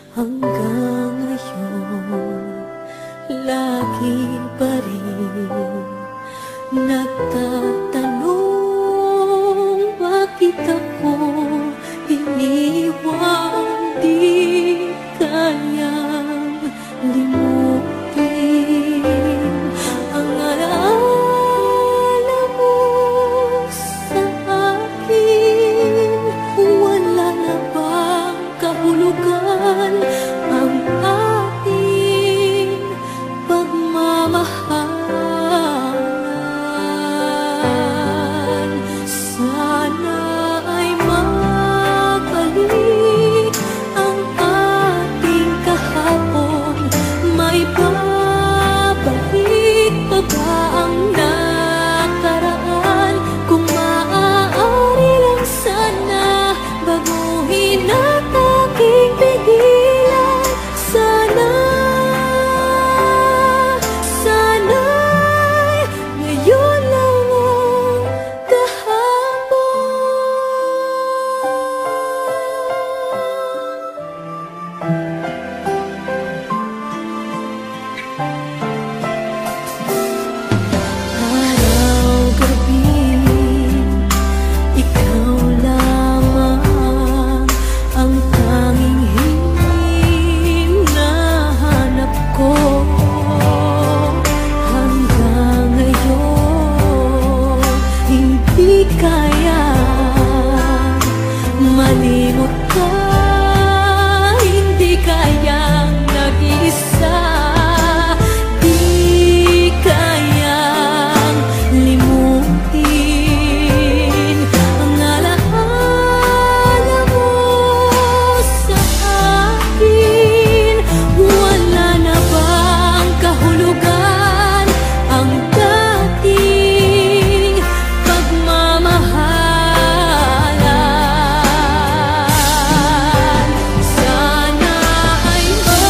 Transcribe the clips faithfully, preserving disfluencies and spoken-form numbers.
hanggang ngayon lagi pa rin nagtatanong bakit ako iniwan, di kayang limutin ang alaala mo sa akin. Wala na bang kahulugan ang ating pagmamahal? Sana ay magbalik ang ating kahapon. May babalik pa ba ang nakaraan? Kung maaari lang sana baguhin at aking pigilan. Sana, sana'y ngayon lang ang kahapon. Araw-gabi, ikaw lamang ang tanging hinahanap ko. Hanggang ngayon, hindi kaya malimot ka, hindi kayang nag-iisa, di kayang limutin ang alaala mo sa akin. Wala na bang kahulugan ang dating pagmamahalan? Sana ay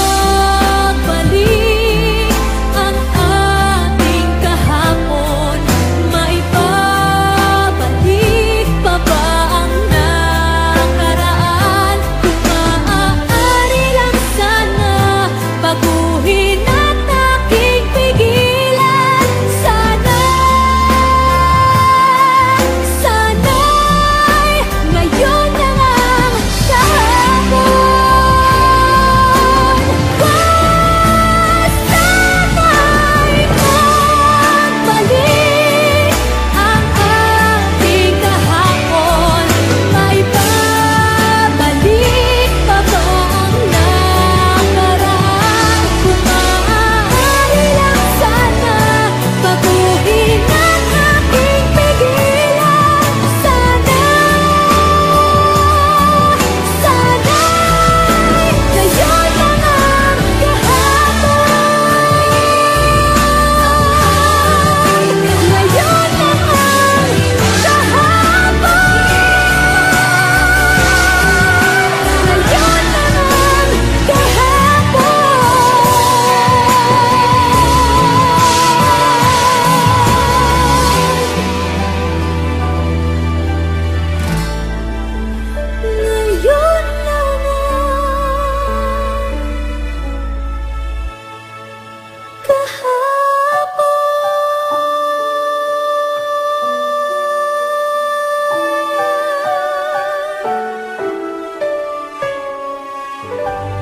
magbalik ang ating kahapon. May babalik pa ba ang nakaraan? Kung maaari lang sana baguhin at aking pigilan. Sana, sana'y ngayon lang ang kahapon. Sana'y magbalik ang ating kahapon. May babalik pa ba ang nakaraan? Kung maaari lang sana baguhin at aking pigilan. Sana, sana'y ngayon lang ang kahapon. Ngayon lang ang kahapon. Ngayon lang ang kahapon. Ngayon lang ang kahapon.